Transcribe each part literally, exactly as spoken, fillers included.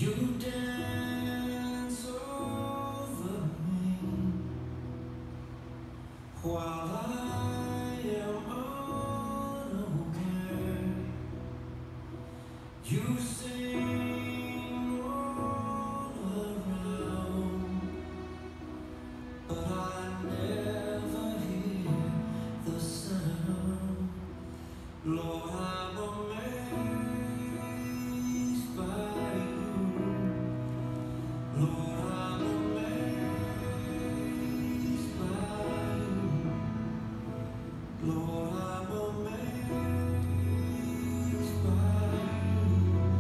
You dance over me while I am unaware. You sing all around, but I never hear the sound. Lord, I'm amazed by you. Lord, I'm amazed by you. Lord, I'm amazed by you.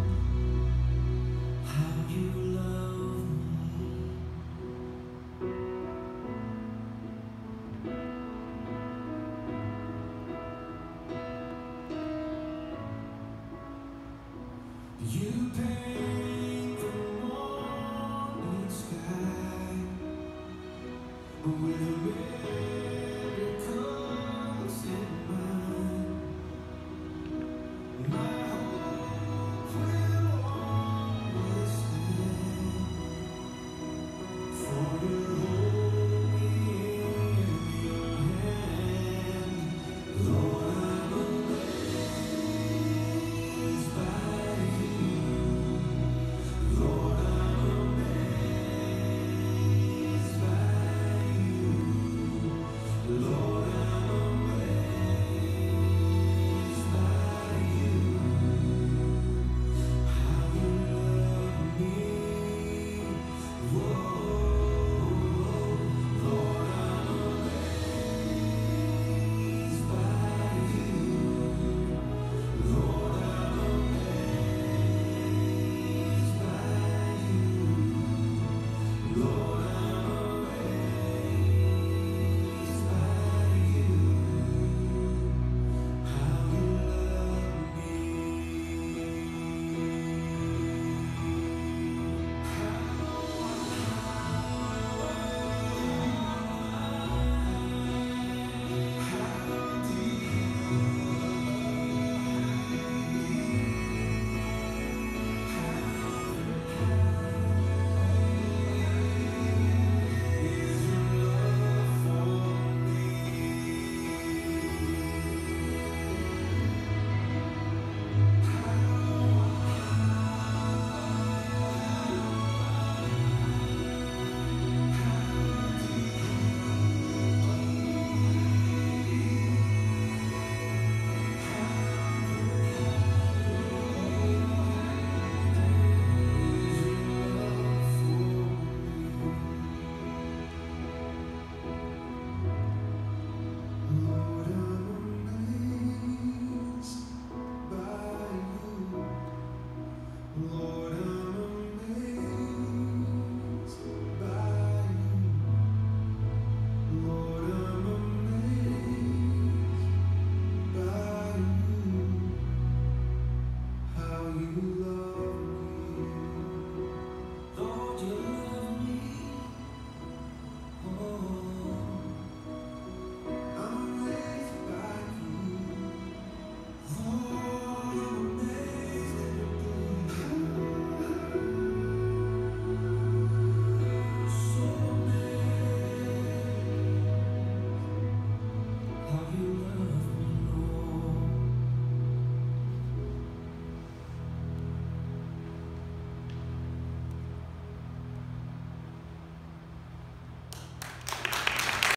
How you love me. You paint the morning sky with a red